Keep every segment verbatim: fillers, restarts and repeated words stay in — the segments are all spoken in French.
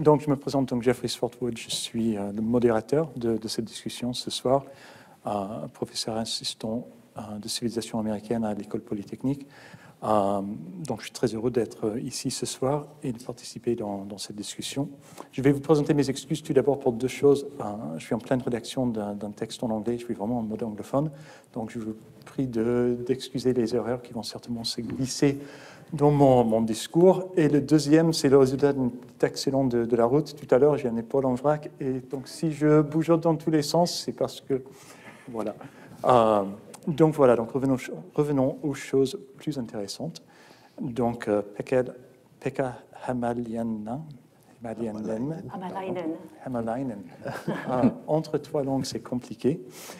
Donc, je me présente, donc Jeffrey Swartwood, je suis euh, le modérateur de, de cette discussion ce soir, euh, professeur assistant euh, de civilisation américaine à l'École polytechnique. Euh, donc, je suis très heureux d'être ici ce soir et de participer dans, dans cette discussion. Je vais vous présenter mes excuses tout d'abord pour deux choses. Euh, je suis en pleine rédaction d'un, d'un texte en anglais, je suis vraiment en mode anglophone, donc je vous prie de, d'excuser les erreurs qui vont certainement se glisser dans mon, mon discours. Et le deuxième, c'est le résultat d'un petit accident de, de la route. Tout à l'heure, j'ai un épaule en vrac, et donc si je bouge dans tous les sens, c'est parce que... Voilà. Euh, donc voilà, donc revenons, revenons aux choses plus intéressantes. Donc, euh, Pekka, Pekka Hämäläinen, Hämäläinen, Hämäläinen. euh, entre trois langues, c'est compliqué,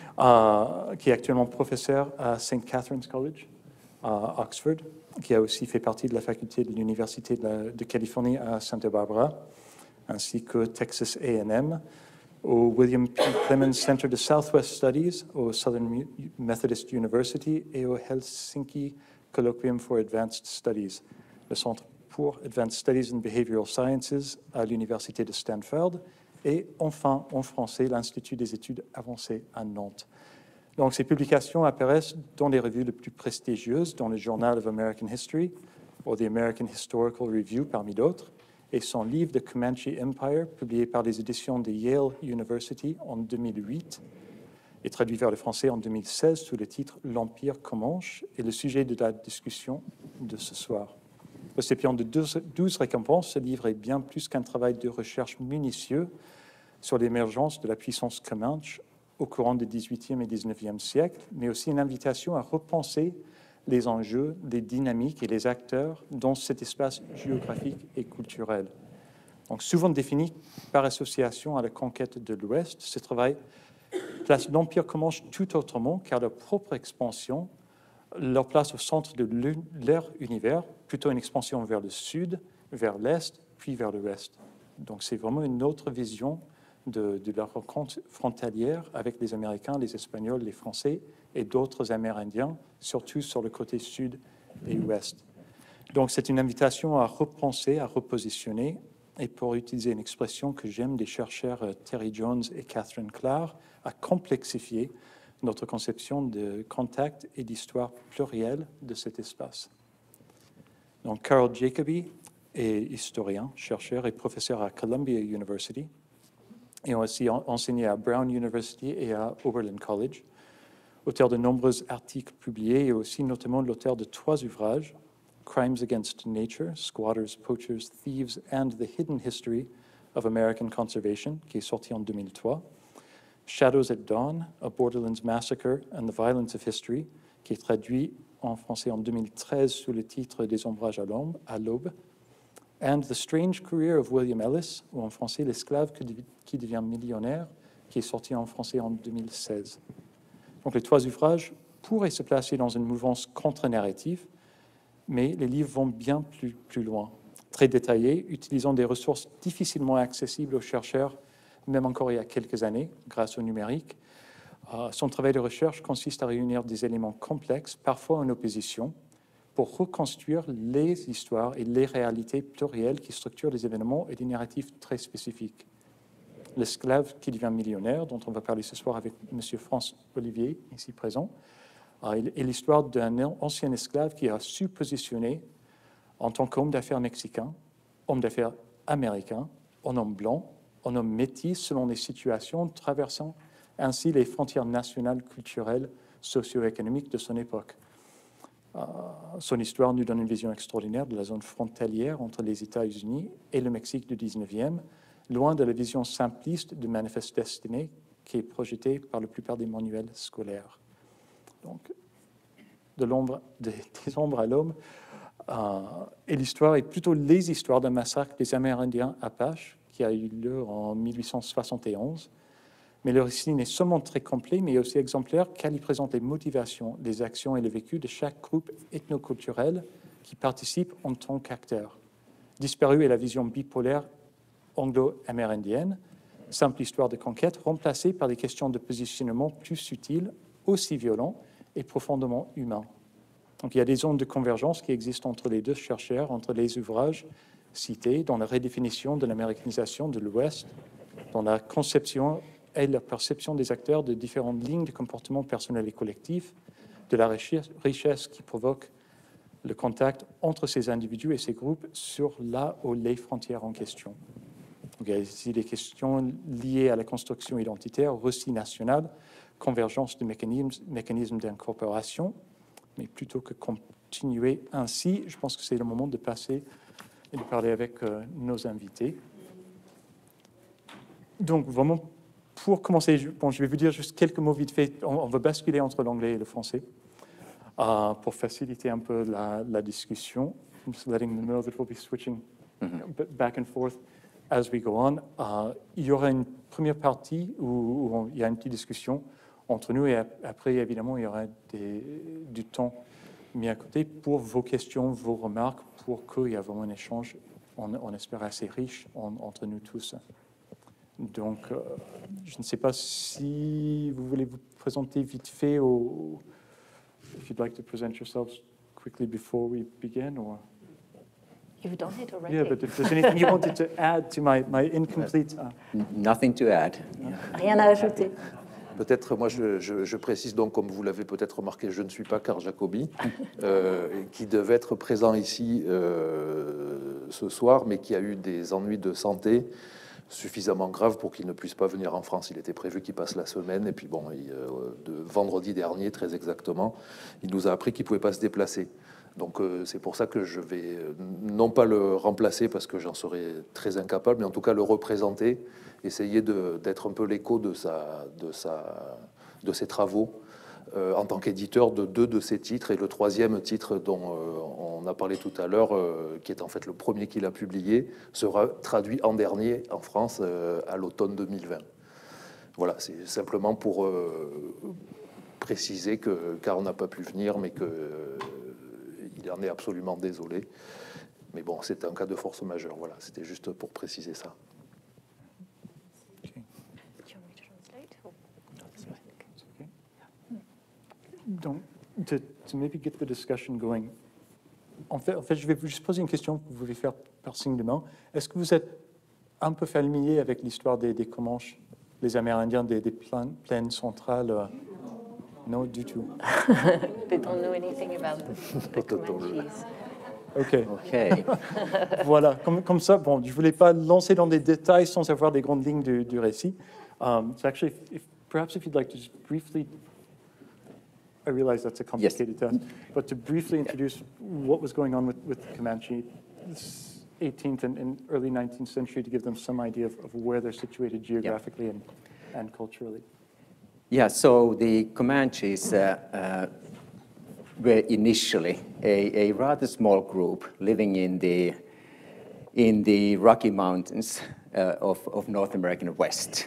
euh, qui est actuellement professeur à Saint Catherine's College, à Oxford, qui a aussi fait partie de la faculté de l'Université de, la, de Californie à Santa Barbara, ainsi que Texas A and M, au William P. Clemens Center de Southwest Studies, au Southern Methodist University et au Helsinki Colloquium for Advanced Studies, le Centre pour Advanced Studies in Behavioral Sciences à l'Université de Stanford, et enfin, en français, l'Institut des études avancées à Nantes. Donc, ces publications apparaissent dans les revues les plus prestigieuses, dans le Journal of American History ou The American Historical Review, parmi d'autres, et son livre The Comanche Empire, publié par les éditions de Yale University en deux mille huit, et traduit vers le français en deux mille seize sous le titre L'Empire Comanche, est le sujet de la discussion de ce soir. Récipient de douze récompenses, ce livre est bien plus qu'un travail de recherche minutieux sur l'émergence de la puissance Comanche au courant du dix-huitième et dix-neuvième siècle, mais aussi une invitation à repenser les enjeux, les dynamiques et les acteurs dans cet espace géographique et culturel. Donc, souvent défini par association à la conquête de l'Ouest, ce travail place l'Empire Comanche tout autrement, car leur propre expansion leur place au centre de leur univers, plutôt une expansion vers le sud, vers l'est, puis vers l'ouest. Donc, c'est vraiment une autre vision de, de la rencontre frontalière avec les Américains, les Espagnols, les Français et d'autres Amérindiens, surtout sur le côté sud et ouest. Donc, c'est une invitation à repenser, à repositionner, et pour utiliser une expression que j'aime des chercheurs Terry Jones et Catherine Clark, à complexifier notre conception de contact et d'histoire plurielle de cet espace. Donc, Carl Jacoby est historien, chercheur et professeur à Columbia University, et a aussi enseigné à Brown University et à Oberlin College. Auteur de nombreux articles publiés et aussi notamment l'auteur de trois ouvrages, Crimes Against Nature, Squatters, Poachers, Thieves and the Hidden History of American Conservation, qui est sorti en deux mille trois, Shadows at Dawn, A Borderlands Massacre and the Violence of History, qui est traduit en français en deux mille treize sous le titre Des ombrages à l'aube, à l'aube, and The Strange Career of William Ellis, ou en français L'esclave qui devient millionnaire, qui est sorti en français en deux mille seize. Donc les trois ouvrages pourraient se placer dans une mouvance contre-narrative, mais les livres vont bien plus, plus loin, très détaillés, utilisant des ressources difficilement accessibles aux chercheurs, même encore il y a quelques années, grâce au numérique. Euh, son travail de recherche consiste à réunir des éléments complexes, parfois en opposition, pour reconstruire les histoires et les réalités plurielles qui structurent les événements et des narratifs très spécifiques. L'esclave qui devient millionnaire, dont on va parler ce soir avec M. François Olivier, ici présent, est l'histoire d'un ancien esclave qui a su positionner en tant qu'homme d'affaires mexicain, homme d'affaires américain, en homme blanc, en homme métis selon les situations, traversant ainsi les frontières nationales, culturelles, socio-économiques de son époque. Euh, son histoire nous donne une vision extraordinaire de la zone frontalière entre les États-Unis et le Mexique du dix-neuvième, loin de la vision simpliste de Manifeste Destinée qui est projetée par la plupart des manuels scolaires. Donc, de l'ombre, des, des ombres à l'homme, euh, et l'histoire est plutôt les histoires d'un massacre des Amérindiens Apaches qui a eu lieu en mille huit cent soixante et onze. Mais le récit n'est seulement très complet, mais aussi exemplaire, car il présente les motivations, les actions et le vécu de chaque groupe ethnoculturel qui participe en tant qu'acteur. Disparu est la vision bipolaire anglo-amérindienne, simple histoire de conquête, remplacée par des questions de positionnement plus subtiles, aussi violents et profondément humains. Donc il y a des zones de convergence qui existent entre les deux chercheurs, entre les ouvrages, cité dans la redéfinition de l'américanisation de l'Ouest, dans la conception et la perception des acteurs de différentes lignes de comportement personnel et collectif, de la richesse, richesse qui provoque le contact entre ces individus et ces groupes sur la ou les frontières en question. Donc, il y a ici des questions liées à la construction identitaire, récit national, convergence de mécanismes, mécanismes d'incorporation, mais plutôt que continuer ainsi, je pense que c'est le moment de passer et de parler avec euh, nos invités. Donc, vraiment, pour commencer, je, bon, je vais vous dire juste quelques mots vite fait. On, on va basculer entre l'anglais et le français uh, pour faciliter un peu la, la discussion. I'm just letting them know that we'll be switching mm-hmm. back and forth as we go on. Uh, il y aura une première partie où, où on, il y a une petite discussion entre nous et après, évidemment, il y aura des, du temps mis à côté pour vos questions, vos remarques, pour qu'il y ait vraiment un échange, on, on espère, assez riche en, entre nous tous. Donc, euh, je ne sais pas si vous voulez vous présenter vite fait, ou if you'd like to present yourselves quickly before we begin, or... You've done it already. Yeah, but if there's anything you wanted to add to my, my incomplete... Uh... Nothing to add. Yeah. Rien à ajouter. Peut-être, moi, je, je, je précise donc, comme vous l'avez peut-être remarqué, je ne suis pas Carl Jacobi, euh, qui devait être présent ici euh, ce soir, mais qui a eu des ennuis de santé suffisamment graves pour qu'il ne puisse pas venir en France. Il était prévu qu'il passe la semaine, et puis bon, il, euh, de vendredi dernier, très exactement, il nous a appris qu'il ne pouvait pas se déplacer. Donc euh, c'est pour ça que je vais euh, non pas le remplacer, parce que j'en serais très incapable, mais en tout cas le représenter, essayer d'être un peu l'écho de, sa, de, sa, de ses travaux euh, en tant qu'éditeur de deux de ses titres, et le troisième titre dont euh, on a parlé tout à l'heure, euh, qui est en fait le premier qu'il a publié, sera traduit en dernier en France euh, à l'automne deux mille vingt. Voilà, c'est simplement pour euh, préciser que Carl n'a pas pu venir, mais que euh, il en est absolument désolé. Mais bon, c'est un cas de force majeure. Voilà, c'était juste pour préciser ça. Donc, to, to maybe get the discussion going, en fait, en fait, je vais vous juste poser une question que vous pouvez faire par signe de main. Est-ce que vous êtes un peu familier avec l'histoire des, des Comanches, les Amérindiens des, des plaines, plaines centrales? euh, Non, du tout. They don't know anything about the, the Comanches. OK. Okay. Voilà, comme, comme ça, bon, je ne voulais pas lancer dans des détails sans avoir des grandes lignes du, du récit. Um, so actually, if, if, perhaps if you'd like to just briefly... I realize that's a complicated yes. task, but to briefly introduce what was going on with, with Comanche, eighteenth and, and early nineteenth century, to give them some idea of, of where they're situated geographically and, and culturally. Yeah, so the Comanches uh, uh, were initially a, a rather small group living in the, in the Rocky Mountains uh, of, of North American West.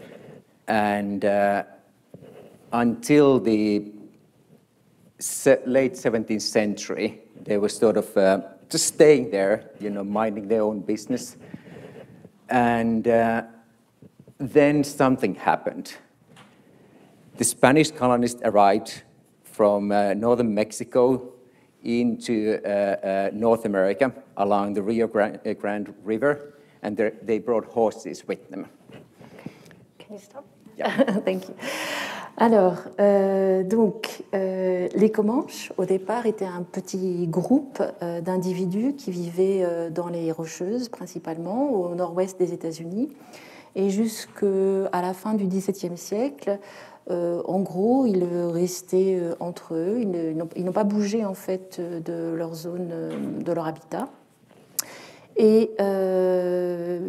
And uh, until the Se- late seventeenth century, they were sort of uh, just staying there, you know, minding their own business. And uh, then something happened. The Spanish colonists arrived from uh, northern Mexico into uh, uh, North America along the Rio Grande, uh, Grande River, and they brought horses with them. Can you stop? Yeah. Thank you. Alors, euh, donc, euh, les Comanches, au départ, étaient un petit groupe euh, d'individus qui vivaient euh, dans les Rocheuses, principalement, au nord-ouest des États-Unis. Et jusqu'à la fin du dix-septième siècle, euh, en gros, ils restaient euh, entre eux. Ils n'ont pas bougé, en fait, de leur zone, de leur habitat. Et euh,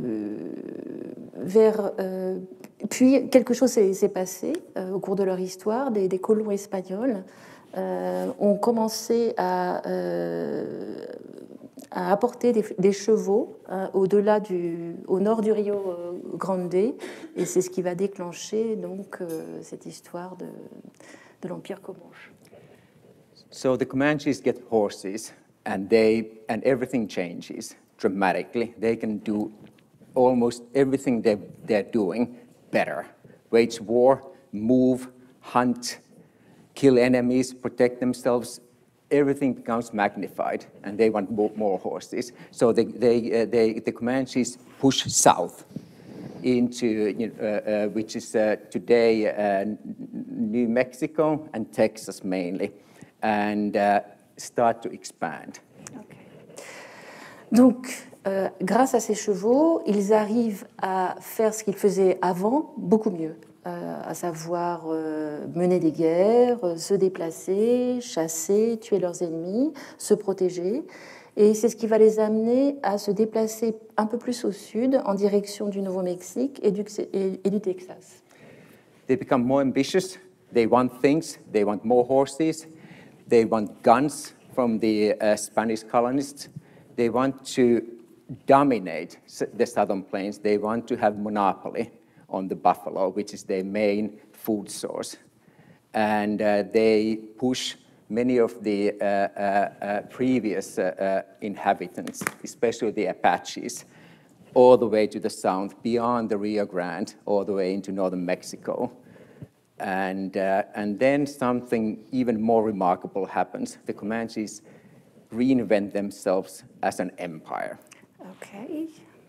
vers... Euh, Puis, quelque chose s'est passé euh, au cours de leur histoire. Des, des colons espagnols euh, ont commencé à, euh, à apporter des, des chevaux euh, au-delà du, au nord du Rio Grande, et c'est ce qui va déclencher donc euh, cette histoire de, de l'Empire Comanche. So the Comanches get horses, and they and everything changes dramatically. They can do almost everything they, they're doing better. Wage war, move, hunt, kill enemies, protect themselves. everything becomes magnified, and they want more, more horses. So they, they, uh, they, the Comanches push south into, you know, uh, uh, which is uh, today uh, New Mexico and Texas mainly, and uh, start to expand. Okay. Donc, euh, grâce à ces chevaux, ils arrivent à faire ce qu'ils faisaient avant beaucoup mieux. Euh, à savoir euh, mener des guerres, euh, se déplacer, chasser, tuer leurs ennemis, se protéger. Et c'est ce qui va les amener à se déplacer un peu plus au sud, en direction du Nouveau-Mexique et du, et, et du Texas. They become more ambitious. They want things. They want more horses. They want guns from the uh, Spanish colonists. They want to dominate the southern plains. They want to have monopoly on the buffalo, which is their main food source. And uh, they push many of the uh, uh, uh, previous uh, uh, inhabitants, especially the Apaches, all the way to the south, beyond the Rio Grande, all the way into northern Mexico. And, uh, and then something even more remarkable happens. The Comanches reinvent themselves as an empire. Okay.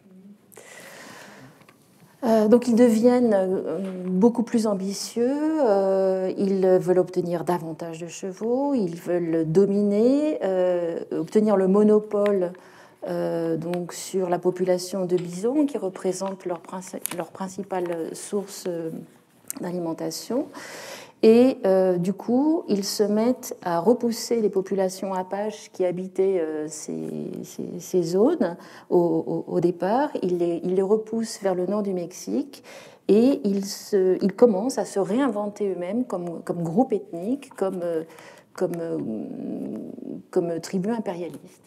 Euh, donc ils deviennent euh, beaucoup plus ambitieux, euh, ils veulent obtenir davantage de chevaux, ils veulent dominer, euh, obtenir le monopole euh, donc sur la population de bisons qui représente leur, princi- leur principale source euh, d'alimentation. Et euh, du coup, ils se mettent à repousser les populations apaches qui habitaient euh, ces, ces, ces zones au, au, au départ. Ils les, ils les repoussent vers le nord du Mexique et ils, se, ils commencent à se réinventer eux-mêmes comme, comme groupe ethnique, comme, comme, comme tribu impérialiste.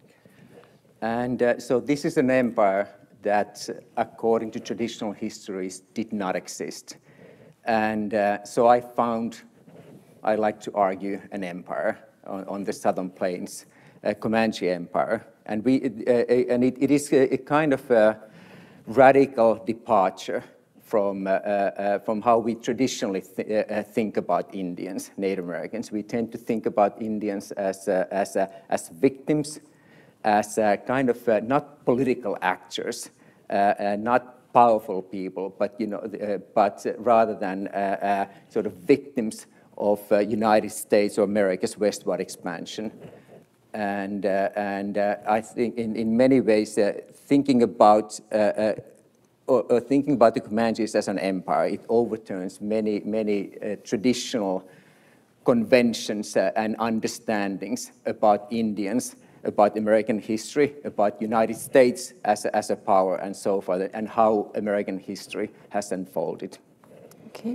And uh, so this is an empire that, according to traditional histories, did not exist. And uh, so I found, I like to argue, an empire on, on the southern plains, a Comanche empire. And, we, uh, and it, it is a, a kind of a radical departure from, uh, uh, from how we traditionally th- uh, think about Indians, Native Americans. We tend to think about Indians as, uh, as, uh, as victims, as uh, kind of uh, not political actors, uh, uh, not powerful people, but you know, uh, but rather than uh, uh, sort of victims of uh, United States or America's westward expansion. And uh, and uh, I think in, in many ways, uh, thinking about uh, uh, or, or thinking about the Comanches as an empire, it overturns many many uh, traditional conventions uh, and understandings about Indians, about American history, about United States as a, as a power and so forth, and how American history has unfolded. Okay.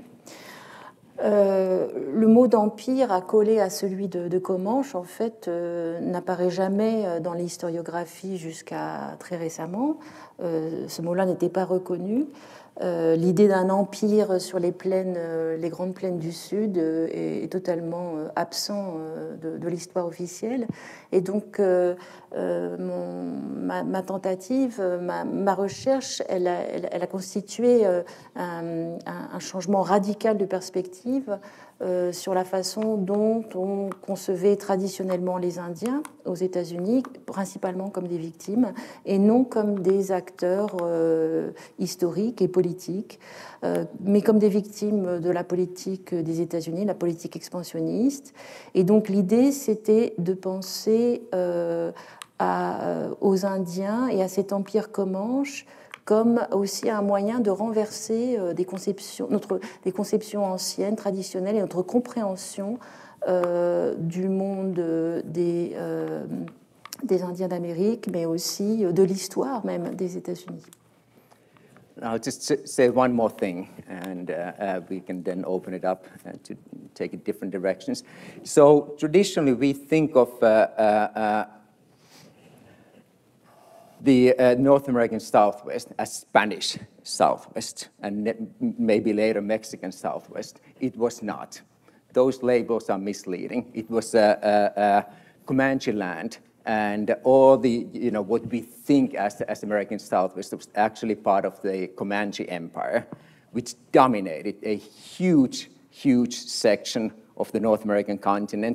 Euh, le mot d'empire accolé à celui de, de Comanche, en fait, euh, n'apparaît jamais dans l'historiographie jusqu'à très récemment. Euh, ce mot-là n'était pas reconnu. Euh, l'idée d'un empire sur les plaines, euh, les grandes plaines du Sud euh, est, est totalement euh, absent euh, de, de l'histoire officielle. Et donc, euh, euh, mon, ma, ma tentative, ma, ma recherche, elle a, elle, elle a constitué euh, un, un, un changement radical de perspective euh, sur la façon dont on concevait traditionnellement les Indiens aux États-Unis, principalement comme des victimes, et non comme des acteurs euh, historiques et politiques, euh, mais comme des victimes de la politique des États-Unis, la politique expansionniste. Et donc l'idée, c'était de penser euh, à, aux Indiens et à cet empire Comanche comme aussi un moyen de renverser des conceptions, notre, des conceptions anciennes, traditionnelles, et notre compréhension euh, du monde des, euh, des Indiens d'Amérique, mais aussi de l'histoire même des États-Unis. I'll just say one more thing, and uh, uh, we can then open it up uh, to take it different directions. So traditionally, we think of uh, uh, uh, the uh, North American Southwest as Spanish Southwest, and maybe later Mexican Southwest. It was not. Those labels are misleading. It was a uh, uh, uh, Comanche land, and all the, you know, what we think as, as American Southwest was actually part of the Comanche Empire, which dominated a huge, huge section of the North American continent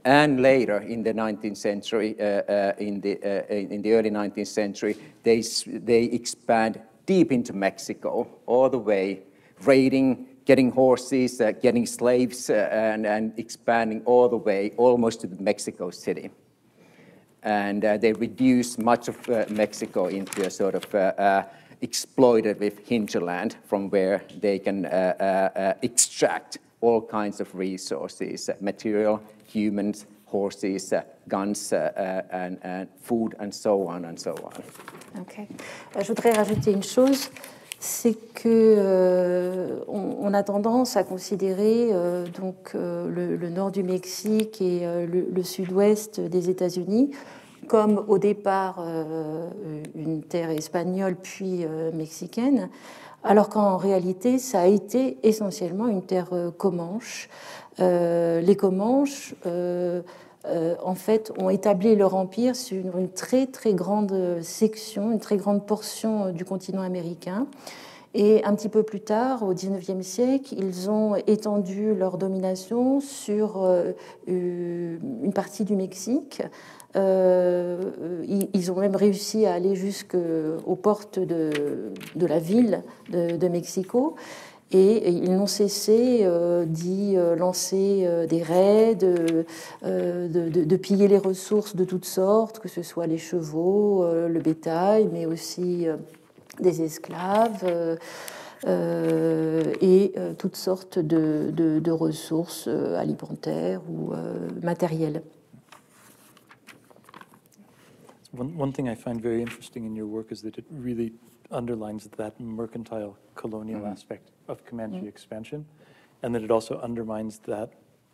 and later in the nineteenth century, uh, uh, in, the, uh, in the early nineteenth century, they, they expand deep into Mexico, all the way, raiding, getting horses, uh, getting slaves, uh, and, and expanding all the way, almost to Mexico City. And uh, they reduce much of uh, Mexico into a sort of uh, uh, exploitative hinterland from where they can uh, uh, uh, extract all kinds of resources, uh, material, humans, horses, uh, guns, uh, uh, and, and food, and so on and so on. Okay. Je voudrais rajouter une chose, c'est que euh, on, on a tendance à considérer euh, donc euh, le, le nord du Mexique et euh, le, le sud-ouest des États-Unis comme au départ euh, une terre espagnole puis euh, mexicaine, alors qu'en réalité ça a été essentiellement une terre euh, comanche. Euh, les Comanches euh, euh, en fait ont établi leur empire sur une, une très très grande section, une très grande portion du continent américain. Et un petit peu plus tard, au dix-neuvième siècle, ils ont étendu leur domination sur euh, une partie du Mexique. Euh, ils ont même réussi à aller jusqu'aux portes de, de la ville de, de Mexico. Et ils n'ont cessé euh, d'y lancer euh, des raids, de, euh, de, de, de piller les ressources de toutes sortes, que ce soit les chevaux, euh, le bétail, mais aussi euh, des esclaves euh, euh, et euh, toutes sortes de, de, de ressources euh, alimentaires ou euh, matérielles. One, one thing I find very interesting in your work is that it really underlines that mercantile colonial mm-hmm. aspect of Comanche mm-hmm. expansion, and that it also undermines that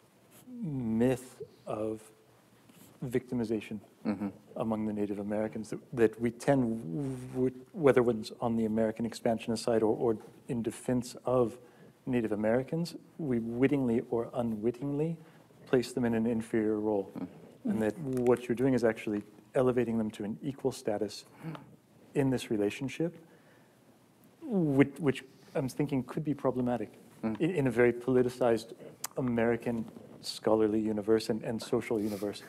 myth of victimization mm-hmm. among the Native Americans, that, that we tend, whether it's on the American expansionist side or, or in defense of Native Americans, we wittingly or unwittingly place them in an inferior role. Mm-hmm. And that what you're doing is actually elevating them to an equal status in this relationship, which, which I'm thinking could be problematic mm. in, in a very politicized American scholarly universe and, and social universe.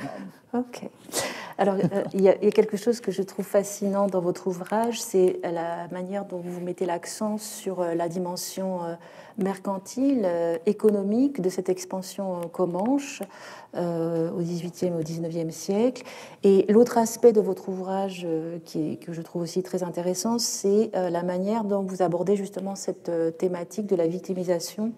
Ok. Alors, euh, il, y a, il y a quelque chose que je trouve fascinant dans votre ouvrage, c'est la manière dont vous mettez l'accent sur la dimension euh, mercantile, euh, économique de cette expansion euh, comanche euh, au dix-huitième et au dix-neuvième siècle. Et l'autre aspect de votre ouvrage euh, qui est, que je trouve aussi très intéressant, c'est euh, la manière dont vous abordez justement cette euh, thématique de la victimisation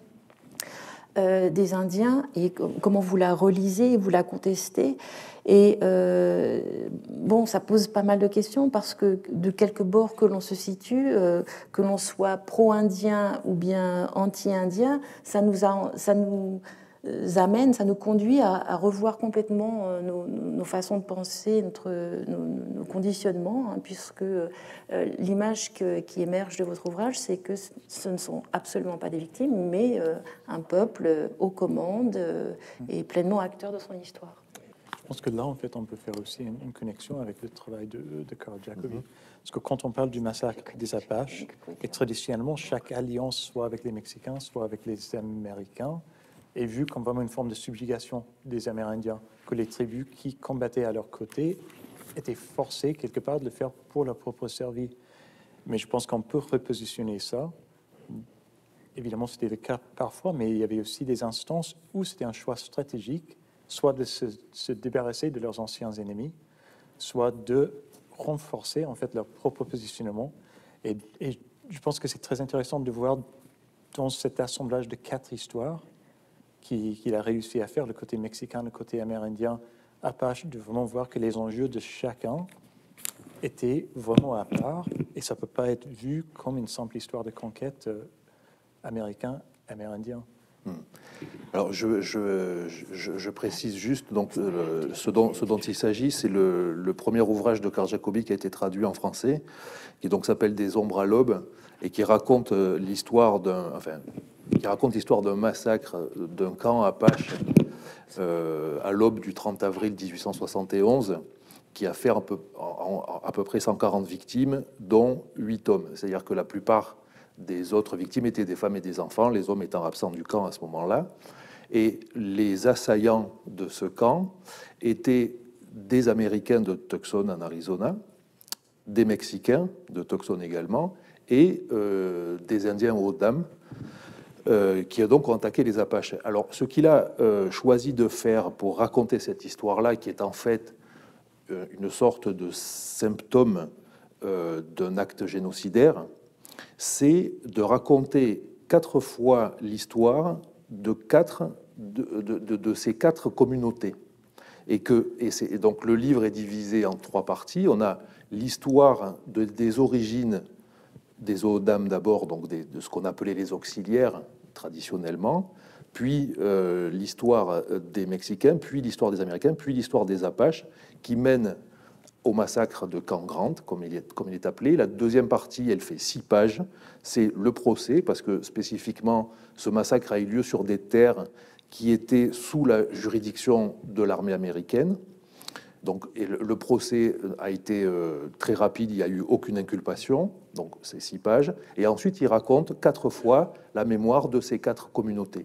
Euh, des Indiens et comment vous la relisez et vous la contestez. Et euh, bon, ça pose pas mal de questions parce que de quelque bord que l'on se situe, euh, que l'on soit pro-indien ou bien anti-indien, ça nous, a, ça nous amène, ça nous conduit à, à revoir complètement euh, nos, nos façons de penser, notre, nos, nos conditionnements, hein, puisque euh, l'image que, qui émerge de votre ouvrage, c'est que ce ne sont absolument pas des victimes, mais euh, un peuple euh, aux commandes euh, et pleinement acteur de son histoire. Je pense que là, en fait, on peut faire aussi une, une connexion avec le travail de, de Carl Jacobi. Mm-hmm. Parce que quand on parle du massacre des Apaches, et traditionnellement, chaque alliance, soit avec les Mexicains, soit avec les Américains, est vue comme vraiment une forme de subjugation des Amérindiens, que les tribus qui combattaient à leur côté étaient forcées quelque part de le faire pour leur propre survie. Mais je pense qu'on peut repositionner ça. Évidemment, c'était le cas parfois, mais il y avait aussi des instances où c'était un choix stratégique, soit de se, se débarrasser de leurs anciens ennemis, soit de renforcer en fait leur propre positionnement. Et, et je pense que c'est très intéressant de voir dans cet assemblage de quatre histoires qu'il a réussi à faire, le côté mexicain, le côté amérindien, Apache, de vraiment voir que les enjeux de chacun étaient vraiment à part, et ça ne peut pas être vu comme une simple histoire de conquête euh, américain-amérindien. Hmm. Alors, je, je, je, je précise juste, donc, euh, ce, dont, ce dont il s'agit, c'est le, le premier ouvrage de Carl Jacobi qui a été traduit en français, qui donc s'appelle Des ombres à l'aube, et qui raconte euh, l'histoire d'un... Enfin, qui raconte l'histoire d'un massacre d'un camp Apache euh, à l'aube du trente avril mille huit cent soixante et onze, qui a fait un peu, en, à peu près cent quarante victimes, dont huit hommes. C'est-à-dire que la plupart des autres victimes étaient des femmes et des enfants, les hommes étant absents du camp à ce moment-là. Et les assaillants de ce camp étaient des Américains de Tucson en Arizona, des Mexicains de Tucson également, et euh, des Indiens O'odham, euh, qui donc ont attaqué les Apaches. Alors, ce qu'il a euh, choisi de faire pour raconter cette histoire-là, qui est en fait euh, une sorte de symptôme euh, d'un acte génocidaire, c'est de raconter quatre fois l'histoire de, quatre, de, de, de, de ces quatre communautés. Et, que, et, et donc le livre est divisé en trois parties. On a l'histoire de, des origines des O'odham d'abord, donc des, de ce qu'on appelait les auxiliaires traditionnellement, puis euh, l'histoire des Mexicains, puis l'histoire des Américains, puis l'histoire des Apaches, qui mène au massacre de Camp Grant, comme il, est, comme il est appelé. La deuxième partie, elle fait six pages. C'est le procès, parce que spécifiquement, ce massacre a eu lieu sur des terres qui étaient sous la juridiction de l'armée américaine. Donc, et le, le procès a été euh, très rapide, il n'y a eu aucune inculpation, donc c'est six pages. Et ensuite, il raconte quatre fois la mémoire de ces quatre communautés.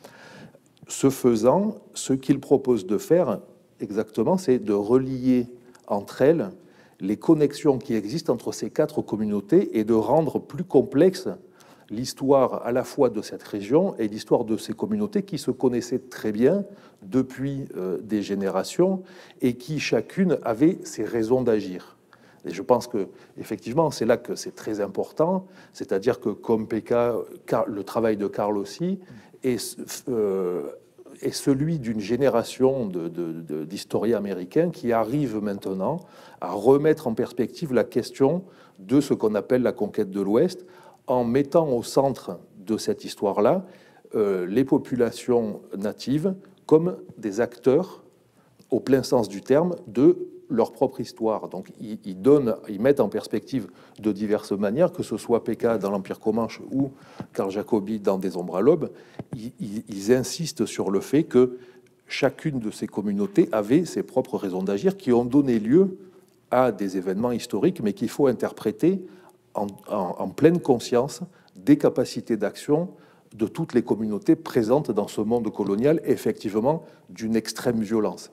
Ce faisant, ce qu'il propose de faire exactement, c'est de relier entre elles les connexions qui existent entre ces quatre communautés et de rendre plus complexe l'histoire à la fois de cette région et l'histoire de ces communautés qui se connaissaient très bien depuis euh, des générations et qui chacune avait ses raisons d'agir. Et je pense que effectivement, c'est là que c'est très important, c'est-à-dire que comme P K, le travail de Karl aussi est, euh, est celui d'une génération de, de, de, d'historiens américains qui arrivent maintenant à remettre en perspective la question de ce qu'on appelle la conquête de l'Ouest, en mettant au centre de cette histoire-là euh, les populations natives comme des acteurs, au plein sens du terme, de leur propre histoire. Donc ils, ils, donnent, ils mettent en perspective de diverses manières, que ce soit P K dans l'Empire Comanche ou Carl Jacobi dans Des Ombres à l'aube, ils, ils, ils insistent sur le fait que chacune de ces communautés avait ses propres raisons d'agir qui ont donné lieu à des événements historiques, mais qu'il faut interpréter En, en, en pleine conscience des capacités d'action de toutes les communautés présentes dans ce monde colonial, effectivement d'une extrême violence.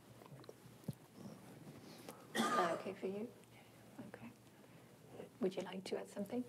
Uh, okay for you? Okay. Would you like to add something?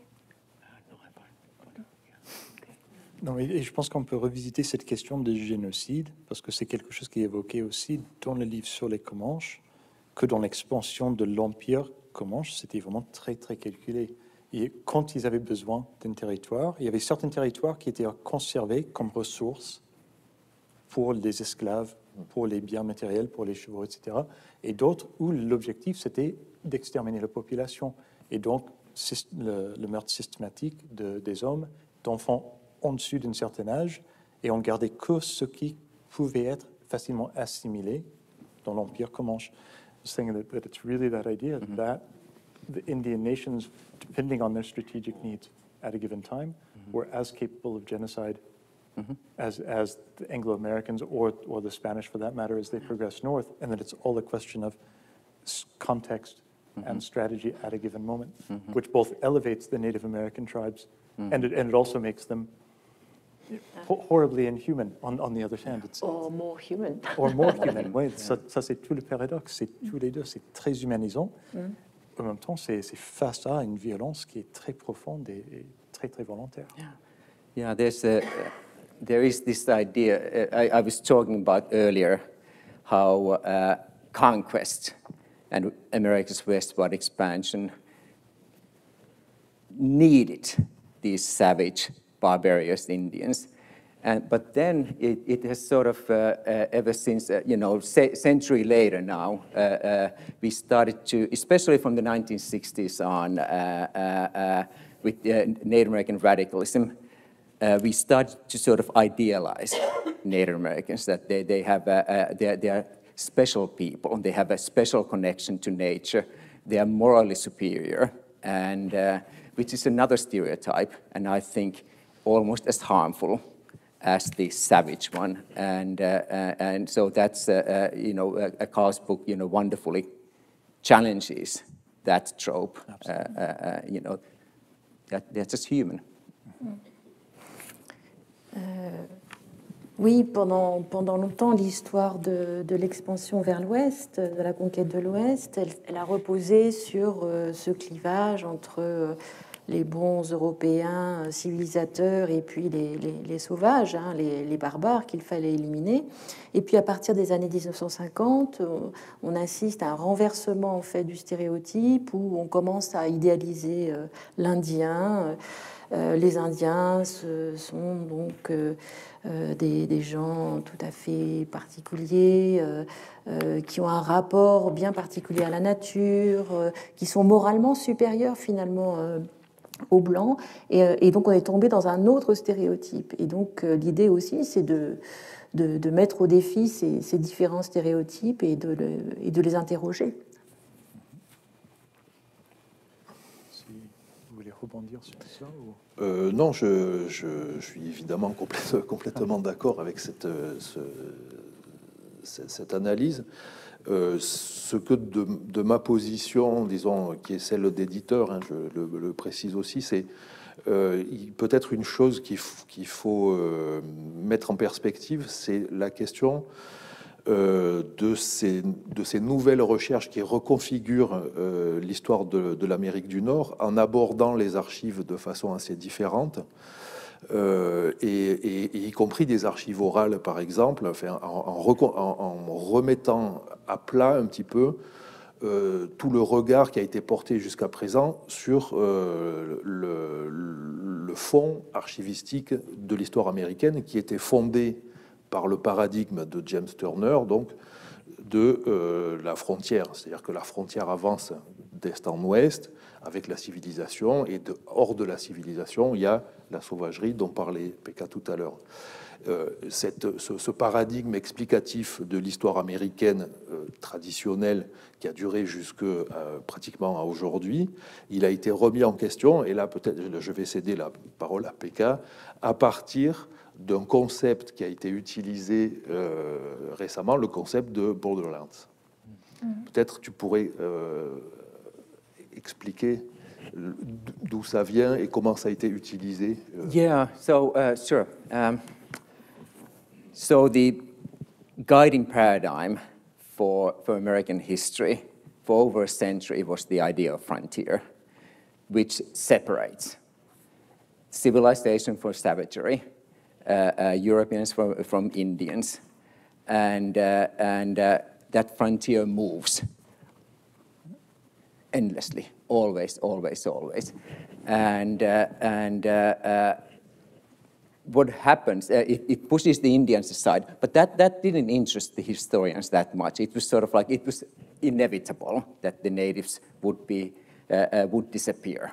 Non, et je pense qu'on peut revisiter cette question du génocide, parce que c'est quelque chose qui est évoqué aussi dans le livre sur les Comanches, que dans l'expansion de l'Empire Comanche, c'était vraiment très, très calculé. Et quand ils avaient besoin d'un territoire, il y avait certains territoires qui étaient conservés comme ressources pour les esclaves, pour les biens matériels, pour les chevaux, et cetera. Et d'autres où l'objectif, c'était d'exterminer la population. Et donc, le, le meurtre systématique de, des hommes, d'enfants en dessus d'un certain âge, et on gardait que ce qui pouvait être facilement assimilé dans l'Empire Comanche. Saying that, that it's really that idea mm-hmm. that the Indian nations, depending on their strategic needs at a given time, mm-hmm. were as capable of genocide mm-hmm. as, as the Anglo-Americans or, or the Spanish, for that matter, as they progress north, and that it's all a question of context mm-hmm. and strategy at a given moment, mm-hmm. which both elevates the Native American tribes mm-hmm. and, it, and it also makes them horribly inhuman on, on the other hand. It's, or more human. Or more human, oui. Ça, ça c'est tout le paradoxe. C'est tous les deux, c'est très humanisant. Mm. En même temps, c'est face à une violence qui est très profonde et, et très, très volontaire. Yeah, yeah there's a, there is this idea, I, I was talking about earlier, how uh, conquest and America's westward expansion needed these savage barbarous Indians. And, but then it, it has sort of, uh, uh, ever since, uh, you know, a century later now, uh, uh, we started to, especially from the nineteen sixties on, uh, uh, uh, with uh, Native American radicalism, uh, we started to sort of idealize Native Americans, that they, they have, uh, uh, they, are, they are special people, they have a special connection to nature, they are morally superior, and uh, which is another stereotype, and I think almost as harmful as the savage one, and uh, uh, and so that's uh, uh, you know a, a Carl's book you know wonderfully challenges that trope. Uh, uh, uh, you know that that's just human. Euh, Oui, pendant, pendant longtemps, l'histoire de, de l'expansion vers l'ouest, de la conquête de l'ouest, elle, elle a reposé sur euh, ce clivage entre euh, les bons Européens euh, civilisateurs et puis les, les, les sauvages, hein, les, les barbares qu'il fallait éliminer. Et puis à partir des années mille neuf cent cinquante, on, on assiste à un renversement en fait, du stéréotype où on commence à idéaliser euh, l'Indien. Euh, les Indiens ce sont donc euh, euh, des, des gens tout à fait particuliers, euh, euh, qui ont un rapport bien particulier à la nature, euh, qui sont moralement supérieurs finalement euh, aux Blancs. Et, euh, et donc on est tombé dans un autre stéréotype. Et donc euh, l'idée aussi, c'est de, de, de mettre au défi ces, ces différents stéréotypes et de, le, et de les interroger. Rebondir sur ça ou... euh, Non, je, je, je suis évidemment complète, complètement d'accord avec cette, ce, cette analyse. Euh, ce que de, de ma position, disons, qui est celle d'éditeur, hein, je le, le précise aussi, c'est euh, peut-être une chose qu'il qu'il faut euh, mettre en perspective, c'est la question Euh, de, ces, de ces nouvelles recherches qui reconfigurent euh, l'histoire de, de l'Amérique du Nord en abordant les archives de façon assez différente, euh, et, et, et y compris des archives orales, par exemple, enfin, en, en, en remettant à plat un petit peu euh, tout le regard qui a été porté jusqu'à présent sur euh, le, le fond archivistique de l'histoire américaine, qui était fondé par le paradigme de James Turner, donc de euh, la frontière, c'est-à-dire que la frontière avance d'est en ouest avec la civilisation, et de, hors de la civilisation, il y a la sauvagerie dont parlait Pekka tout à l'heure. Euh, cette, ce, ce paradigme explicatif de l'histoire américaine euh, traditionnelle qui a duré jusque euh, pratiquement à aujourd'hui, il a été remis en question, et là peut-être je vais céder la parole à Pekka, à partir d'un concept qui a été utilisé euh, récemment, le concept de Borderlands. Mm-hmm. Peut-être tu pourrais euh, expliquer d'où ça vient et comment ça a été utilisé. Euh. Yeah, so uh, sure. Um, so the guiding paradigm for, for American history for over a century was the idea of frontier, which separates civilization from savagery, Uh, uh, Europeans from, from Indians, and, uh, and uh, that frontier moves endlessly, always, always, always. And, uh, and uh, uh, what happens, uh, it, it pushes the Indians aside, but that, that didn't interest the historians that much. It was sort of like, it was inevitable that the natives would, be, uh, uh, would disappear.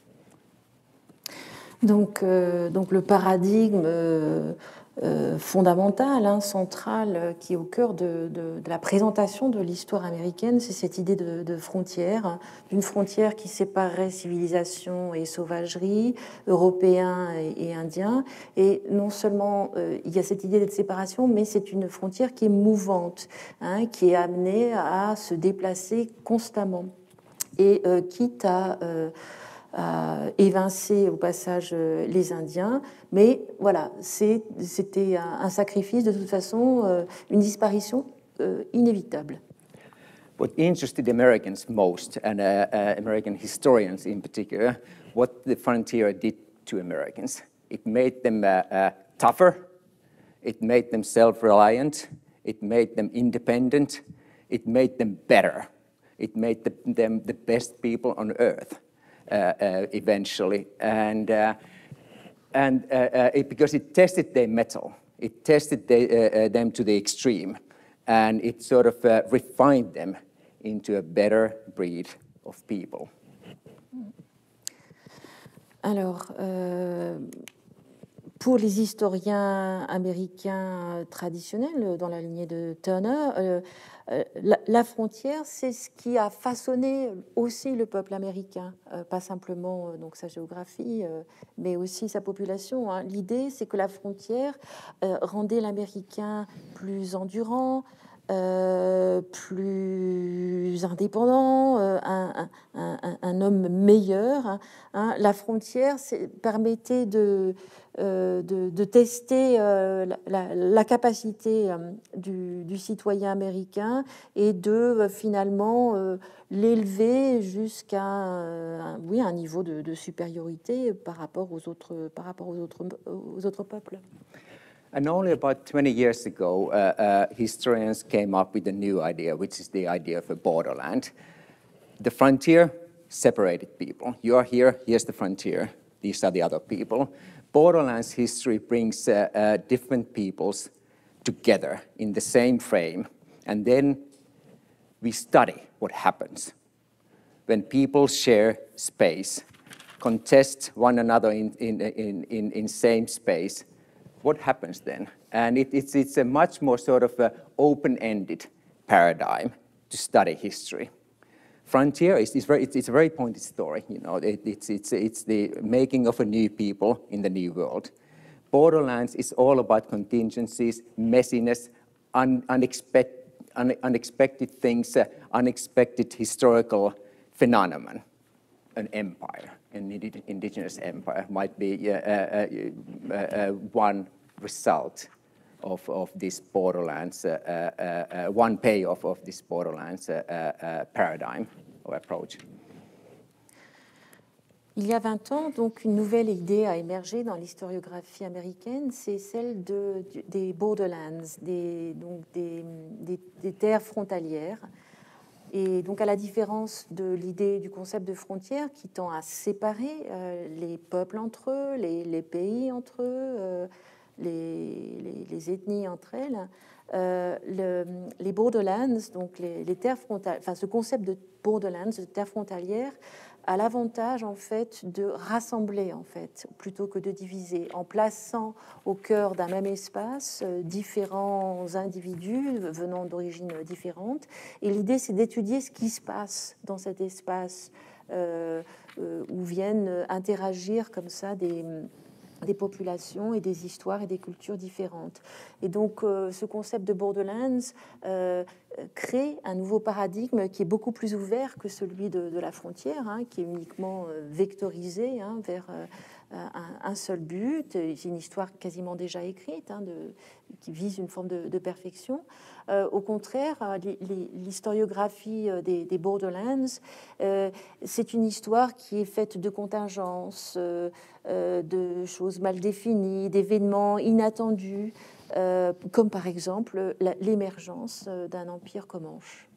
Donc, euh, donc le paradigme euh, euh, fondamental, hein, central, euh, qui est au cœur de, de, de la présentation de l'histoire américaine, c'est cette idée de, de frontière, hein, d'une frontière qui séparerait civilisation et sauvagerie, européens et, et indiens. Et non seulement euh, il y a cette idée de séparation, mais c'est une frontière qui est mouvante, hein, qui est amenée à se déplacer constamment. Et euh, quitte à... Euh, à évincer au passage les Indiens, mais voilà, c'était un, un sacrifice, de toute façon, euh, une disparition euh, inévitable. What interested Americans most, and uh, uh, American historians in particular, what the frontier did to Americans. It made them uh, uh, tougher, it made them self-reliant, it made them independent, it made them better, it made the, them the best people on earth. Uh, uh, eventually, and uh, and uh, uh, it, because it tested their mettle, it tested they, uh, uh, them to the extreme, and it sort of uh, refined them into a better breed of people. Alors, euh, pour les historiens américains traditionnels, dans la lignée de Turner, euh, La, la frontière, c'est ce qui a façonné aussi le peuple américain, euh, pas simplement euh, donc sa géographie, euh, mais aussi sa population. Hein. L'idée, c'est que la frontière euh, rendait l'Américain plus endurant, euh, plus indépendant, euh, un, un, un, un homme meilleur. Hein. La frontière permettait de, euh, de, de tester euh, la, la capacité euh, du, du citoyen américain et de euh, finalement euh, l'élever jusqu'à un, oui, un niveau de, de supériorité par rapport aux autres, par rapport aux autres, aux autres peuples. And only about twenty years ago, uh, uh, historians came up with a new idea, which is the idea of a borderland. The frontier separated people. You are here, here's the frontier, these are the other people. Borderlands history brings uh, uh, different peoples together in the same frame, and then we study what happens when people share space, contest one another in, in, in, in, in same space. What happens then? And it, it's, it's a much more sort of a open-ended paradigm to study history. Frontier is, is very, it's, it's a very pointed story. You know, it, it's, it's, it's the making of a new people in the new world. Borderlands is all about contingencies, messiness, un, unexpected, un, unexpected things, uh, unexpected historical phenomenon. An empire, an indigenous empire, might be uh, uh, uh, uh, one result of, of this borderlands, uh, uh, uh, one payoff of this borderlands uh, uh, paradigm or approach. Il y a vingt ans, donc, une nouvelle idée a émergé dans l'historiographie américaine, c'est celle de, des borderlands, des, donc des, des, des terres frontalières. Et donc, à la différence de l'idée du concept de frontière qui tend à séparer euh, les peuples entre eux, les, les pays entre eux, euh, les, les, les ethnies entre elles, euh, le, les borderlands, donc les, les terres frontalières, enfin, ce concept de borderlands, de terres frontalières, a l'avantage en fait de rassembler en fait plutôt que de diviser, en plaçant au cœur d'un même espace euh, différents individus venant d'origines différentes. Et l'idée, c'est d'étudier ce qui se passe dans cet espace euh, euh, où viennent interagir comme ça des des populations et des histoires et des cultures différentes. Et donc, euh, ce concept de borderlands euh, crée un nouveau paradigme qui est beaucoup plus ouvert que celui de, de la frontière, hein, qui est uniquement euh, vectorisé hein, vers euh, un, un seul but. C'est une histoire quasiment déjà écrite, hein, de, qui vise une forme de, de perfection. Euh, au contraire, l'historiographie des, des borderlands, euh, c'est une histoire qui est faite de contingences, euh, euh, de choses mal définies, d'événements inattendus, euh, comme par exemple l'émergence d'un empire comanche.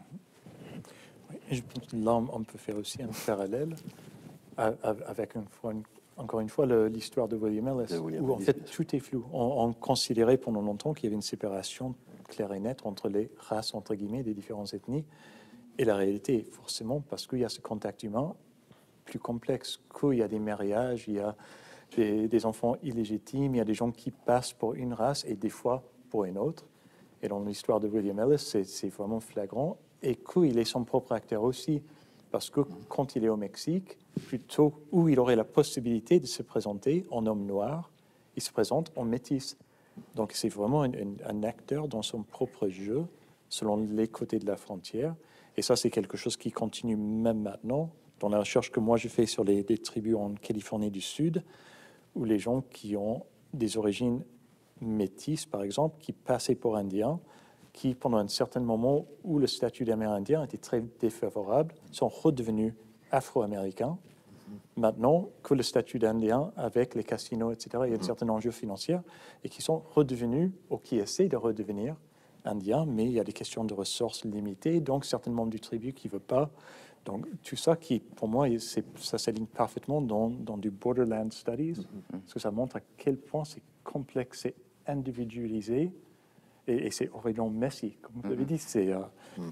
Oui, je pense que là, on peut faire aussi un parallèle avec une fois, une, encore une fois l'histoire de William Ellis, William où en fait tout est flou. On, on considérait pendant longtemps qu'il y avait une séparation claire et nette entre les races, entre guillemets, des différentes ethnies. Et la réalité, forcément, parce qu'il y a ce contact humain plus complexe, qu'il y a des mariages, il y a des, des enfants illégitimes, il y a des gens qui passent pour une race et des fois pour une autre. Et dans l'histoire de William Ellis, c'est vraiment flagrant. Et qu'il est son propre acteur aussi, parce que quand il est au Mexique, plutôt où il aurait la possibilité de se présenter en homme noir, il se présente en métis. Donc c'est vraiment un, un, un acteur dans son propre jeu, selon les côtés de la frontière. Et ça, c'est quelque chose qui continue même maintenant. Dans la recherche que moi je fais sur les, les tribus en Californie du Sud, où les gens qui ont des origines métisses, par exemple, qui passaient pour indiens, qui, pendant un certain moment où le statut d'Amérindien était très défavorable, sont redevenus afro-américains. Maintenant que le statut d'Indien, avec les casinos, et cetera, il y a un certain enjeu financier, et qui sont redevenus, ou qui essaient de redevenir indiens, mais il y a des questions de ressources limitées, donc certains membres du tribu qui ne veulent pas. Donc tout ça, qui, pour moi, ça s'aligne parfaitement dans, dans du borderland studies, mm-hmm. parce que ça montre à quel point c'est complexe, c'est individualisé, et, et c'est horriblement messy, comme vous l'avez dit. C'est... Euh, mm.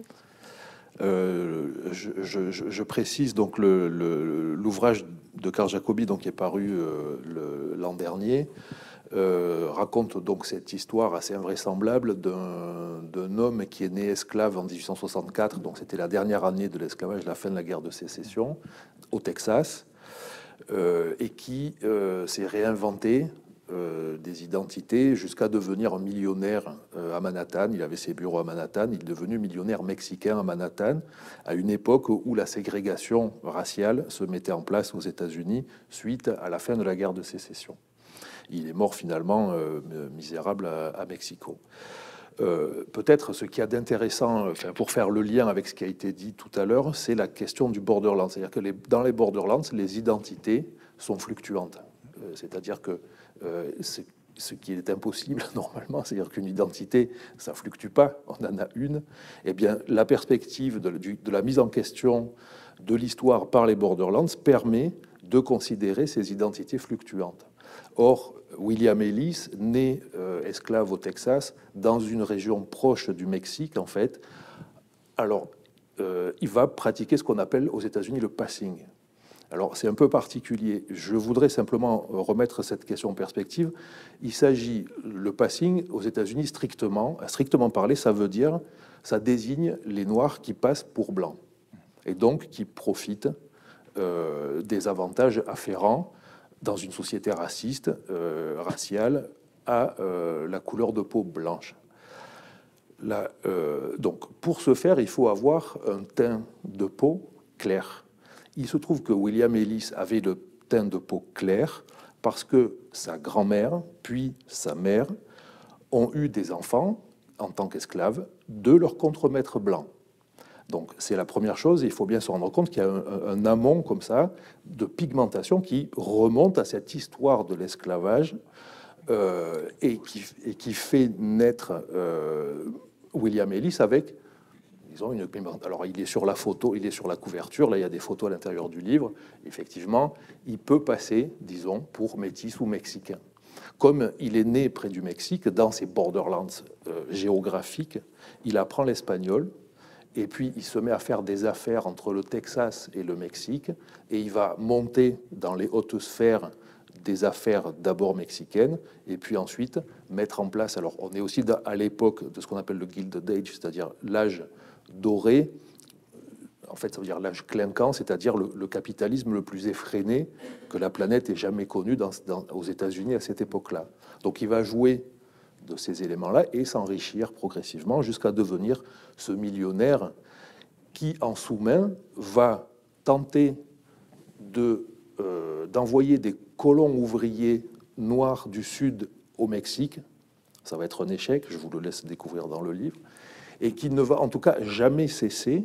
Euh, je, je, je précise donc l'ouvrage de Carl Jacobi, donc qui est paru euh, l'an dernier, euh, raconte donc cette histoire assez invraisemblable d'un homme qui est né esclave en dix-huit cent soixante-quatre, donc c'était la dernière année de l'esclavage, la fin de la guerre de sécession au Texas, euh, et qui euh, s'est réinventé euh, des identités jusqu'à devenir un millionnaire euh, à Manhattan. Il avait ses bureaux à Manhattan. Il est devenu millionnaire mexicain à Manhattan à une époque où la ségrégation raciale se mettait en place aux États-Unis suite à la fin de la guerre de sécession. Il est mort finalement euh, misérable à, à Mexico. Euh, peut-être ce qu'il y a d'intéressant, enfin, pour faire le lien avec ce qui a été dit tout à l'heure, c'est la question du borderland. C'est-à-dire que les, dans les borderlands, les identités sont fluctuantes. Euh, c'est-à-dire que euh, ce qui est impossible normalement, c'est-à-dire qu'une identité, ça fluctue pas, on en a une. Eh bien, la perspective de, du, de la mise en question de l'histoire par les borderlands permet de considérer ces identités fluctuantes. Or, William Ellis, né euh, esclave au Texas, dans une région proche du Mexique, en fait, alors, euh, il va pratiquer ce qu'on appelle aux États-Unis le passing. Alors, c'est un peu particulier. Je voudrais simplement remettre cette question en perspective. Il s'agit, le passing aux États-Unis, strictement, strictement parlé, ça veut dire, ça désigne les Noirs qui passent pour blancs et donc qui profitent euh, des avantages afférents dans une société raciste, euh, raciale, à euh, la couleur de peau blanche. Là, euh, donc, pour ce faire, il faut avoir un teint de peau clair. Il se trouve que William Ellis avait le teint de peau clair parce que sa grand-mère, puis sa mère, ont eu des enfants, en tant qu'esclaves, de leur contremaître blanc. Donc, c'est la première chose. Il faut bien se rendre compte qu'il y a un, un amont comme ça de pigmentation qui remonte à cette histoire de l'esclavage euh, et, qui, et qui fait naître euh, William Ellis avec, disons, une pigmentation. Alors, il est sur la photo, il est sur la couverture. Là, il y a des photos à l'intérieur du livre. Effectivement, il peut passer, disons, pour métis ou mexicain. Comme il est né près du Mexique, dans ses borderlands euh, géographiques, il apprend l'espagnol. Et puis, il se met à faire des affaires entre le Texas et le Mexique, et il va monter dans les hautes sphères des affaires d'abord mexicaines, et puis ensuite mettre en place, alors on est aussi à l'époque de ce qu'on appelle le Gilded Age, c'est-à-dire l'âge doré, en fait ça veut dire l'âge clinquant, c'est-à-dire le, le capitalisme le plus effréné que la planète ait jamais connu dans, dans, aux États-Unis à cette époque-là. Donc il va jouer de ces éléments-là et s'enrichir progressivement jusqu'à devenir ce millionnaire qui, en sous-main, va tenter de, euh, d'envoyer des colons ouvriers noirs du Sud au Mexique. Ça va être un échec, je vous le laisse découvrir dans le livre, et qui ne va en tout cas jamais cesser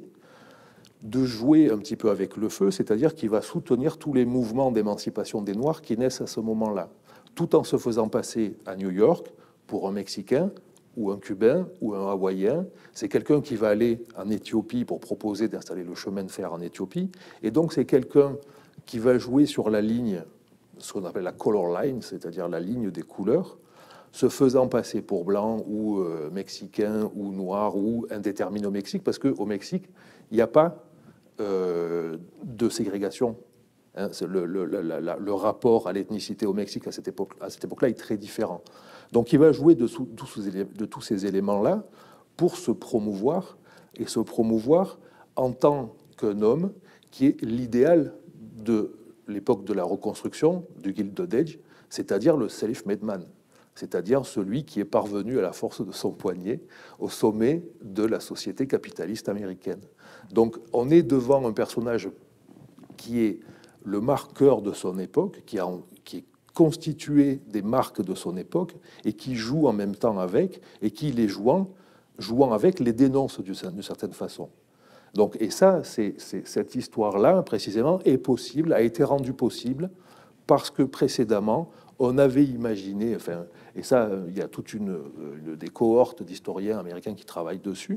de jouer un petit peu avec le feu, c'est-à-dire qu'il va soutenir tous les mouvements d'émancipation des Noirs qui naissent à ce moment-là, tout en se faisant passer à New York pour un Mexicain ou un Cubain ou un Hawaïen. C'est quelqu'un qui va aller en Éthiopie pour proposer d'installer le chemin de fer en Éthiopie. Et donc, c'est quelqu'un qui va jouer sur la ligne, ce qu'on appelle la color line, c'est-à-dire la ligne des couleurs, se faisant passer pour blanc ou euh, mexicain ou noir ou indéterminé au Mexique, parce qu'au Mexique, il n'y a pas euh, de ségrégation. Hein, le, le, la, la, le rapport à l'ethnicité au Mexique à cette époque, à cette époque-là est très différent. Donc il va jouer de, sous, de tous ces éléments-là pour se promouvoir, et se promouvoir en tant qu'un homme qui est l'idéal de l'époque de la reconstruction, du Gilded Age, c'est-à-dire le self-made man, c'est-à-dire celui qui est parvenu à la force de son poignet au sommet de la société capitaliste américaine. Donc on est devant un personnage qui est le marqueur de son époque, qui, a, qui est constitué des marques de son époque et qui joue en même temps avec, et qui, les jouant, jouant avec, les dénonce d'une certaine façon. Donc, et ça, c'est, c'est, cette histoire-là, précisément, est possible, a été rendue possible parce que précédemment, on avait imaginé, enfin, et ça, il y a toute une, une des cohortes d'historiens américains qui travaillent dessus,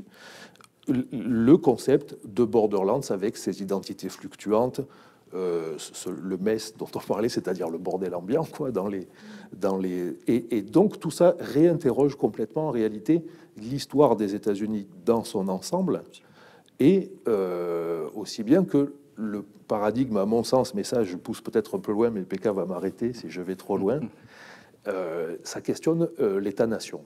le concept de borderlands avec ses identités fluctuantes, euh, ce, le mess dont on parlait, c'est-à-dire le bordel ambiant, quoi, dans les, dans les, et, et donc tout ça réinterroge complètement en réalité l'histoire des États-Unis dans son ensemble, et euh, aussi bien que le paradigme, à mon sens, mais ça je pousse peut-être un peu loin, mais le P K va m'arrêter si je vais trop loin, euh, ça questionne euh, l'État-nation,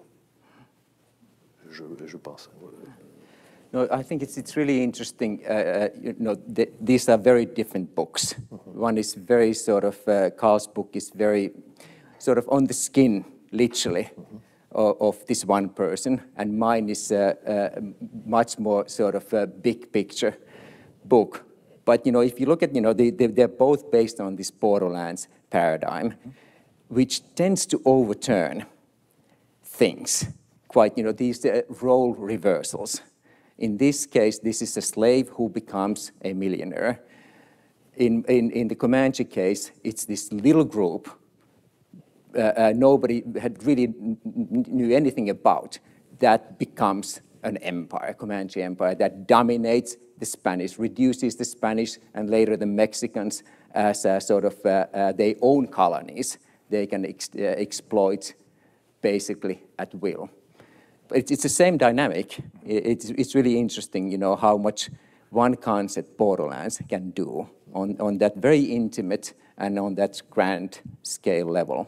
je, je pense. No, I think it's it's really interesting. Uh, uh, you know, th these are very different books. Mm-hmm. One is very sort of uh, Carl's book is very sort of on the skin, literally, mm-hmm. of, of this one person, and mine is a, a much more sort of a big picture book. But you know, if you look at, you know, they, they, they're both based on this Borderlands paradigm, mm-hmm. which tends to overturn things. Quite, you know, these uh, role reversals. In this case, this is a slave who becomes a millionaire. In, in, in the Comanche case, it's this little group uh, uh, nobody had really n knew anything about that becomes an empire, Comanche empire, that dominates the Spanish, reduces the Spanish and later the Mexicans as a sort of uh, uh, their own colonies they can ex uh, exploit basically at will. But it's, it's the same dynamic. It's, it's really interesting, you know, how much one concept, Borderlands, can do on, on that very intimate and on that grand scale level.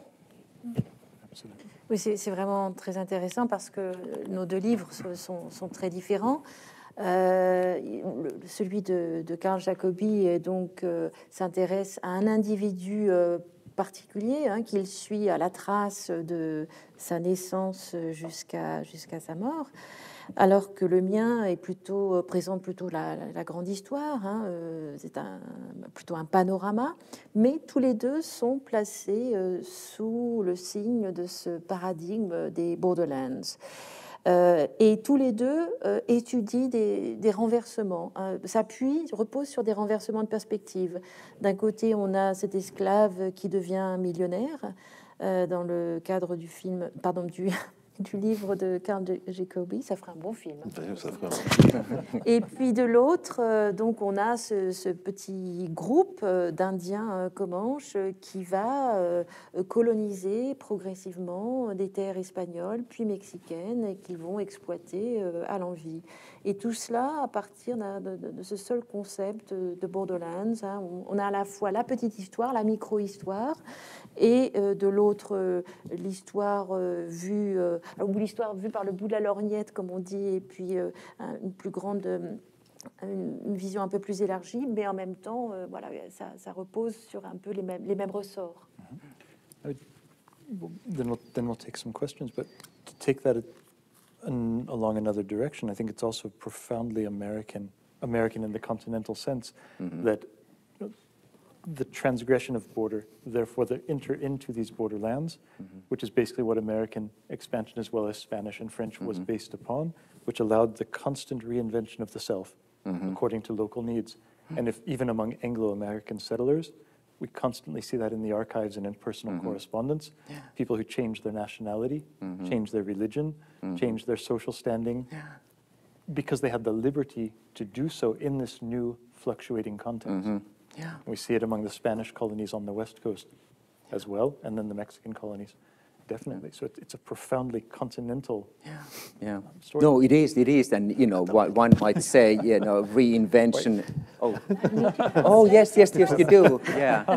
Oui, c'est vraiment très intéressant parce que nos deux livres sont, sont très différents. Euh, celui de, de Carl Jacobi donc euh, s'intéresse à un individu euh, particulier hein, qu'il suit à la trace de sa naissance jusqu'à jusqu'à sa mort, alors que le mien est plutôt présente plutôt la, la, la grande histoire. Hein, euh, c'est un, plutôt un panorama, mais tous les deux sont placés euh, sous le signe de ce paradigme des Borderlands. Euh, et tous les deux euh, étudient des, des renversements, hein, s'appuient, reposent sur des renversements de perspective. D'un côté, on a cet esclave qui devient millionnaire euh, dans le cadre du film, pardon, du, du livre de Carl Jacobi. Ça ferait un bon film. Hein. Ça ferait un bon film. Et puis de l'autre, euh, donc on a ce, ce petit groupe euh, d'Indiens euh, Comanches euh, qui va euh, coloniser progressivement des terres espagnoles puis mexicaines et qui vont exploiter euh, à l'envi. Et tout cela à partir de, de, de ce seul concept de Borderlands, hein, où on a à la fois la petite histoire, la micro-histoire, et euh, de l'autre euh, l'histoire euh, vue, euh, ou l'histoire vue par le bout de la lorgnette, comme on dit, et puis euh, une plus grande, euh, une vision un peu plus élargie, mais en même temps, euh, voilà, ça, ça repose sur un peu les mêmes, les mêmes ressorts. Mm-hmm. Then we'll, then we'll take some questions, but to take that an, along another direction, I think it's also profoundly American, American in the continental sense, mm-hmm. that the transgression of border, therefore the enter into these borderlands, mm-hmm. which is basically what American expansion as well as Spanish and French mm-hmm. was based upon, which allowed the constant reinvention of the self mm-hmm. according to local needs. Mm-hmm. And if even among Anglo-American settlers, we constantly see that in the archives and in personal mm-hmm. correspondence, yeah. people who change their nationality, mm-hmm. change their religion, mm-hmm. change their social standing, yeah. because they had the liberty to do so in this new fluctuating context. Mm-hmm. Yeah. We see it among the Spanish colonies on the West Coast as well, and then the Mexican colonies, definitely. So it, it's a profoundly continental yeah. Yeah. story. No, it is, it is, and you know, one might say, you know, reinvention. Oh. Oh, yes, yes, yes, you do. Yeah.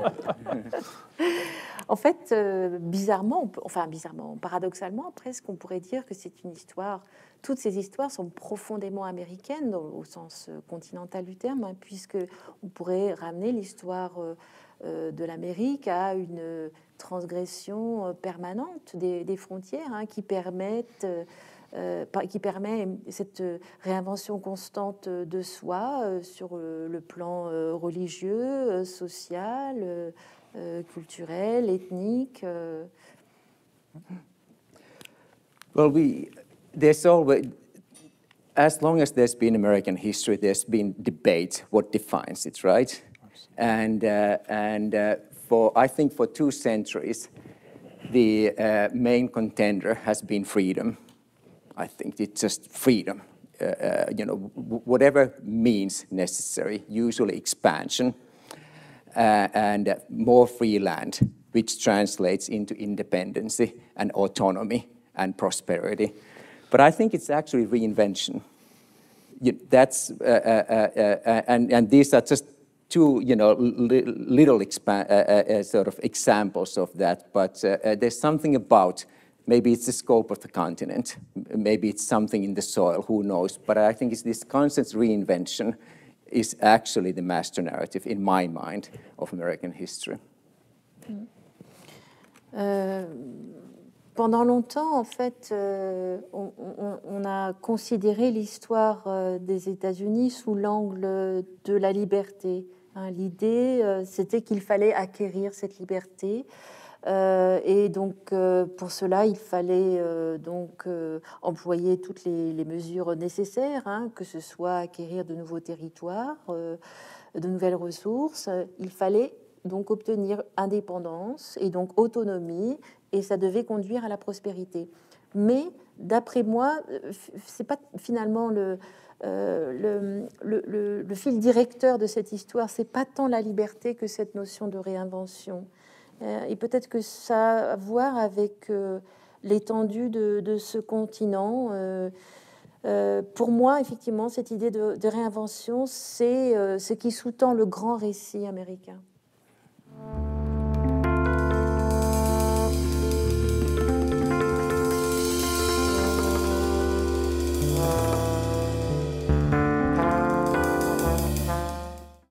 En fait, euh, bizarrement, enfin bizarrement, paradoxalement, presque, on pourrait dire que c'est une histoire. Toutes ces histoires sont profondément américaines, dans, au sens continental du terme, hein, puisque on pourrait ramener l'histoire euh, euh, de l'Amérique à une transgression euh, permanente des, des frontières, hein, qui permettent, euh, qui permet cette réinvention constante de soi euh, sur euh, le plan euh, religieux, euh, social. Euh, Euh, culturel, ethnique. Euh... Well, we there's always, as long as there's been American history, there's been debate what defines it, right? And uh, and uh, for I think for two centuries, the uh, main contender has been freedom. I think it's just freedom. Uh, uh, you know, w whatever means necessary, usually expansion. Uh, and uh, more free land, which translates into independency and autonomy and prosperity. But I think it's actually reinvention. You, that's uh, uh, uh, and and these are just two, you know, li little expa uh, uh, sort of examples of that. But uh, uh, there's something about, maybe it's the scope of the continent, maybe it's something in the soil. Who knows? But I think it's this constant reinvention is actually the master narrative, in my mind, of American history. Mm. Euh, pendant longtemps, en fait, euh, on, on, on a considéré l'histoire euh, des États-Unis sous l'angle de la liberté. Hein, l'idée, euh, c'était qu'il fallait acquérir cette liberté. Euh, et donc, euh, pour cela, il fallait euh, donc euh, employer toutes les, les mesures nécessaires, hein, que ce soit acquérir de nouveaux territoires, euh, de nouvelles ressources. Il fallait donc obtenir indépendance et donc autonomie, et ça devait conduire à la prospérité. Mais d'après moi, c'est pas finalement le, euh, le, le, le, le fil directeur de cette histoire. C'est pas tant la liberté que cette notion de réinvention. Et peut-être que ça a à voir avec euh, l'étendue de, de ce continent. Euh, euh, pour moi, effectivement, cette idée de, de réinvention, c'est euh, ce qui sous-tend le grand récit américain.